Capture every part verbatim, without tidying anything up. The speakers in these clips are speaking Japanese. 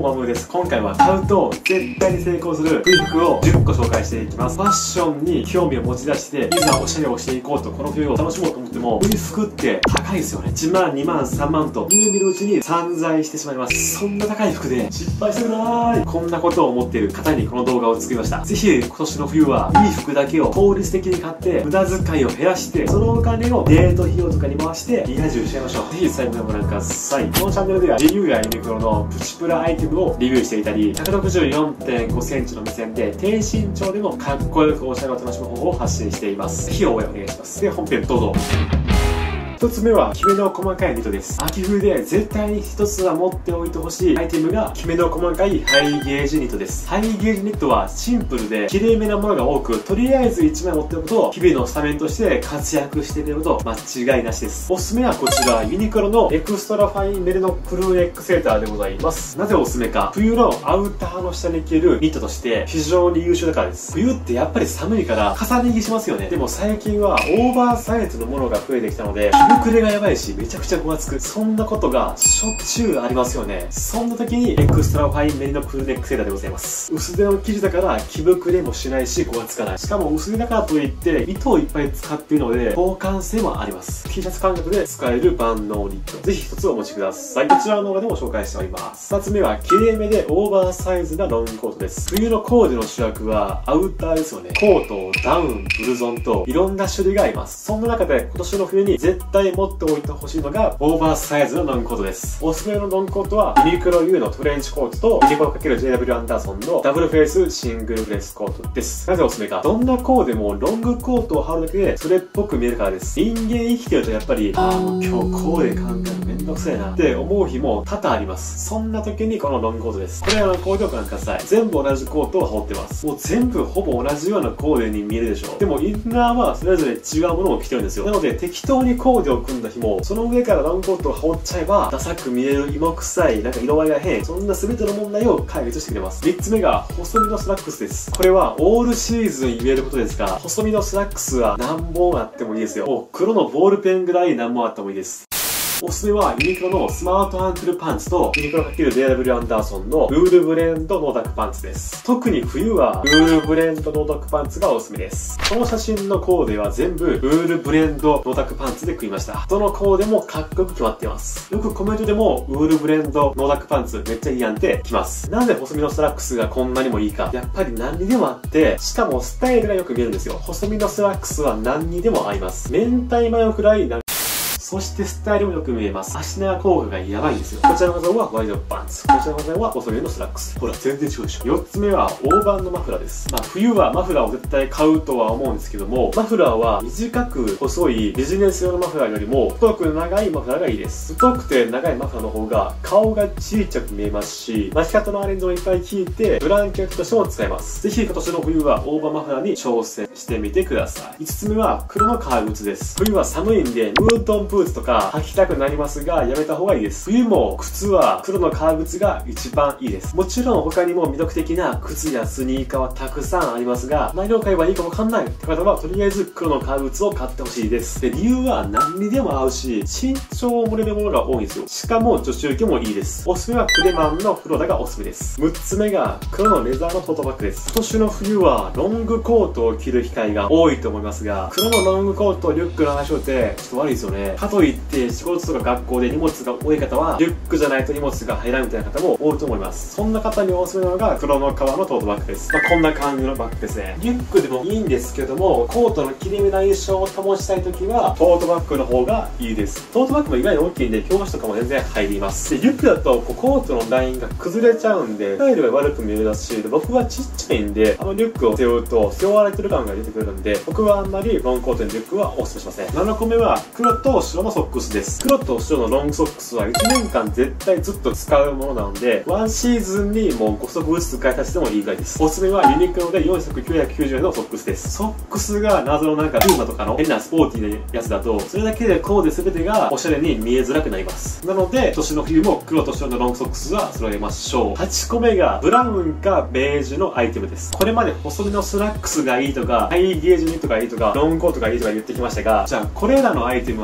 マムです。今回は買うと絶対に成功する冬服をじゅっこ紹介していきます。ファッションに興味を持ち出して、いざおしゃれをしていこうとこの冬を楽しもうと思っても、冬服って高いですよね。いちまん、にまん、さんまんとみるみるうちに散財してしまいます。そんな高い服で失敗してください。こんなことを思っている方にこの動画を作りました。ぜひ今年の冬はいい服だけを効率的に買って無駄遣いを減らして、そのお金をデート費用とかに回してリア充しちゃいましょう。ぜひ最後までご覧ください。このチャンネルではリビューやユニクロのプチプラアイテムをリビューしていたり、ひゃくろくじゅうよんてんごセンチの目線で低身長でもかっこよくおしゃれを楽しむ方法を発信しています。ぜひ応援お願いします。で、本編どうぞ。一つ目は、きめの細かいニットです。秋冬で絶対に一つは持っておいてほしいアイテムが、きめの細かいハイゲージニットです。ハイゲージニットはシンプルで、綺麗めなものが多く、とりあえずいちまい持っておくと、日々のスタメンとして活躍していること間違いなしです。おすすめはこちら、ユニクロのエクストラファインメルノクルーネックセーターでございます。なぜおすすめか、冬のアウターの下に着るニットとして非常に優秀だからです。冬ってやっぱり寒いから重ね着しますよね。でも最近はオーバーサイズのものが増えてきたので、着膨れがやばいし、めちゃくちゃごわつく。そんなことがしょっちゅうありますよね。そんな時にエクストラファインメリノクルーネックセーターでございます。薄手の生地だから着膨れもしないしごわつかない。しかも薄手だからといって糸をいっぱい使っているので交換性もあります。T シャツ感覚で使える万能ニット。ぜひ一つお持ちください。こちらの動画でも紹介しております。二つ目は綺麗めでオーバーサイズなロングコートです。冬のコーデの主役はアウターですよね。コート、ダウン、ブルゾンといろんな種類があります。そんな中で今年の冬に絶対持っておいて欲しいのがオーバーサイズのロングコートです。おすすめのロングコートはユニクロ ユー のトレンチコートとユニクロ ×ジェイダブリュー アンダーソンのダブルフェイスシングルブレスコートです。なぜおすすめか、どんなコーデもロングコートを羽織るだけでそれっぽく見えるからです。人間生きてるとやっぱり、ああもう今日コーデ考えるのめんどくせえなって思う日も多々あります。そんな時にこのロングコートです。これらのコーデをご覧ください。全部同じコートを羽織ってます。もう全部ほぼ同じようなコーデに見えるでしょう。でもインナーはそれぞれ違うものを着てるんですよ。なので適当にコーデを組んだ日もその上からロングコートを羽織っちゃえばダサく見える、芋臭い、なんか色合いが変、そんな全ての問題を解決してくれます。みっつめが細身のスラックスです。これはオールシーズン言えることですが、細身のスラックスは何本あってもいいですよ。もう黒のボールペンぐらい何本あってもいいです。おすすめはユニクロのスマートアンクルパンツとユニクロ ×ジェイダブリュー アンダーソンのウールブレンドノーダックパンツです。特に冬はウールブレンドノーダックパンツがおすすめです。この写真のコーデは全部ウールブレンドノーダックパンツで組みました。どのコーデもかっこよく決まっています。よくコメントでもウールブレンドノーダックパンツめっちゃいいやんってきます。なぜ細身のスラックスがこんなにもいいか、やっぱり何にでもあって、しかもスタイルがよく見えるんですよ。細身のスラックスは何にでも合います。明太マヨくらいそしてスタイルもよく見えます。足長効果がやばいんですよ。こちらの画像はワイドパンツ。こちらの画像は細身のスラックス。ほら、全然違うでしょ。よっつめは大判のマフラーです。まあ、冬はマフラーを絶対買うとは思うんですけども、マフラーは短く細いビジネス用のマフラーよりも太く長いマフラーがいいです。太くて長いマフラーの方が顔が小さく見えますし、巻き方のアレンジもいっぱい効いて、ブランケットとしても使えます。ぜひ今年の冬は大判マフラーに挑戦してみてください。いつつめは黒の革靴です。冬は寒いんで、ムートンブーツとか履きたくなりますが、やめた方がいいです。冬も靴は黒の革靴が一番いいです。もちろん他にも魅力的な靴やスニーカーはたくさんありますが、何を買えばいいかわかんないって方は、とりあえず黒の革靴を買ってほしいです。で、理由は何にでも合うし、身長も漏れるものが多いんですよ。しかも女子受けもいいです。おすすめはクレマンのフローラがおすすめです。むっつめが黒のレザーのトートバッグです。今年の冬はロングコートを着る機会が多いと思いますが、黒のロングコート、リュックの相性ってちょっと悪いですよね。かといって仕事とか学校で荷物が多い方はリュックじゃないと荷物が入らないみたいな方も多いと思います。そんな方におすすめなのが黒の革のトートバッグです。まあ、こんな感じのバッグですね。リュックでもいいんですけども、コートの切れ目な印象を保ちたいときはトートバッグの方がいいです。トートバッグも意外に大きいんで教科書とかも全然入ります。でリュックだとこうコートのラインが崩れちゃうんでスタイルが悪く見えますし、で僕はちっちゃいんであのリュックを背負うと背負われてる感が出てくるんで、僕はあんまりロングコートにリュックはおすすめしません。ななこめは黒と白のソックスです。黒と白のロングソックスはいちねんかん絶対ずっと使うものなので、ワンシーズンにもうご足ずつ使い足してもいいぐらいです。おすすめはユニクロでよんさくきゅうひゃくきゅうじゅうえんのソックスです。ソックスが謎のなんかルーマとかの変なスポーティーなやつだと、それだけでコーデ全てがおしゃれに見えづらくなります。なので今年の冬も黒と白のロングソックスは揃えましょう。はちこめがブラウンかベージュのアイテムです。これまで細身のスラックスがいいとかハイゲージニットがいいとかロングコートがいいとか言ってきましたが、じゃあこれらのアイテムは何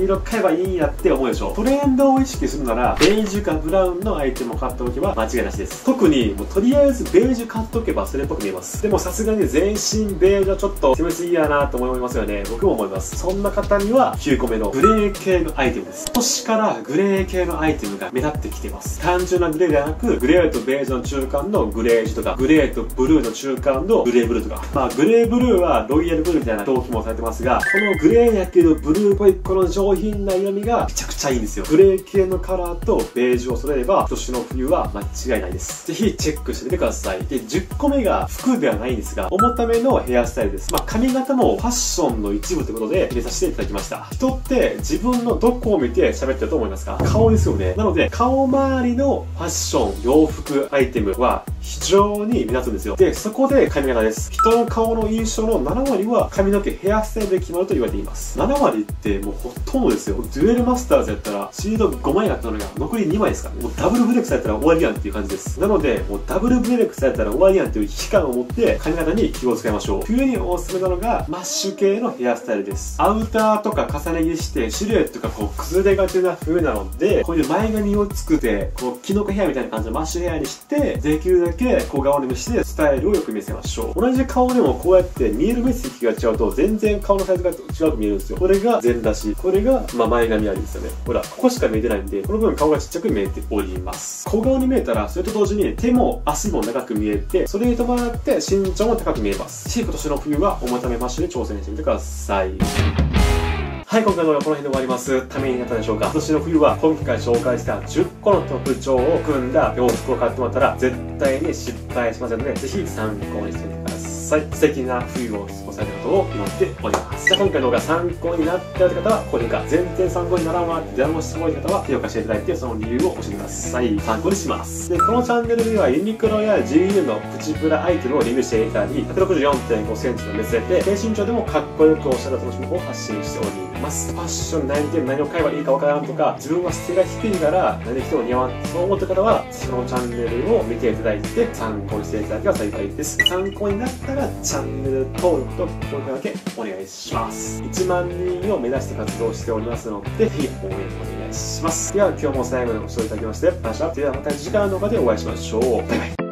色買えばいいんやって思うでしょ。トレンドを意識するならベージュかブラウンのアイテムを買っておけば間違いなしです。特にもうとりあえずベージュ買っとけばそれっぽく見えます。でもさすがに全身ベージュはちょっと攻めすぎやなと思いますよね。僕も思います。そんな方にはきゅうこめのグレー系のアイテムです。今年からグレー系のアイテムが目立ってきてます。単純なグレーではなく、グレーとベージュの中間のグレージュとか、グレーとブルーの中間のグレーブルーとか。まあグレーブルーはロイヤルブルーみたいな表記もされてますが、このグレーやけどブルーっぽいこの上品な色味がめちゃくちゃいいんですよ。グレー系のカラーとベージュを揃えれば今年の冬は間違いないです。ぜひチェックしてみてください。で、じゅっこめが服ではないんですが、重ためのヘアスタイルです。まあ髪型もファッションの一部ということで入れさせていただきました。人って自分のどこを見て喋ってると思いますか？顔ですよね。なので、顔周りのファッション、洋服、アイテムは非常に目立つんですよ。で、そこで髪型です。人の顔の印象のななわりは髪の毛、ヘアスタイルで決まると言われています。ななわりってもうほとんどですよ。デュエルマスターズやったらシードごまいあったのが残りにまいですからね。もうダブルブレイクされたら終わりやんっていう感じです。なので、もうダブルブレイクされたら終わりやんっていう危機感を持って髪型に気を使いましょう。冬におすすめなのがマッシュ系のヘアスタイルです。アウターとか重ね着してシルエットがこう崩れがちな冬なので、こういう前髪を作って、こうキノコヘアみたいな感じのマッシュヘアにして、できるだけ小顔にしてスタイルをよく見せましょう。同じ顔でもこうやって見える面積が違うと全然顔のサイズが違うく見えるんですよ。これが全出し。これが、まあ、前髪ありですよね。ほら、ここしか見えてないんで、この分顔がちっちゃく見えております。小顔に見えたら、それと同時に手も足も長く見えて、それに伴って身長も高く見えます。し、今年の冬は重ためマッシュに挑戦してみてください。はい、今回の動画はこの辺で終わります。ためになったでしょうか？今年の冬は今回紹介したじゅっこの特徴を組んだ洋服を買ってもらったら絶対に失敗しませんので、ぜひ参考にしてみてください。素敵な冬を過ごされることを祈っております。じゃあ今回の動画参考になったという方は高評価、全然参考にならんわって誰もしてもらい方は評価していただいて、その理由を教えてください。参考にします。で、このチャンネルではユニクロや ジーユー のプチプラアイテムをレビューしていたり、ひゃくろくじゅうよんてんごセンチのメスで低身長でもかっこよくおしゃれな楽しみを発信しております。ファッション何着て何を買えばいいかわからんとか、自分は背が低いから何着ても似合わん、そう思った方はそのチャンネルを見ていただいて参考にしていただければ幸いです。参考になったらチャンネル登録と高評価だけお願いします。いちまんにんを目指して活動しておりますので、ぜひ応援お願いします。では今日も最後までご視聴いただきましてありがとうございました。ではまた次回の動画でお会いしましょう。バイバイ。